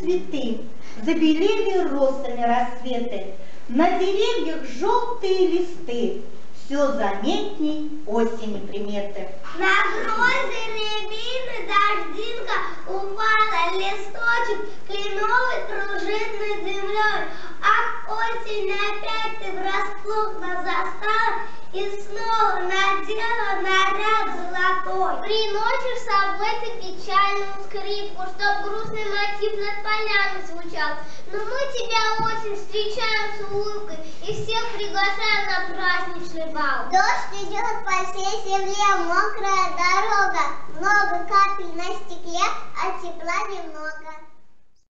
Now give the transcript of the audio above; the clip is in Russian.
цветы, забелели росами рассветы, на деревьях желтые листы, все заметней осени приметы. На грозы рябины дождинка упала, листочек кленовый кружит над землей. Ах, осень, опять ты врасплох нас застала и снова надела наряд золотой. Приносишь с собой ты печальную скрипку, чтоб грустный мотив над полями звучал. Но мы тебя осень встречаем с улыбкой и всех приглашаем на праздничный бал. Дождь идет по всей земле, мокрая дорога, много капель на стекле, а тепла немного.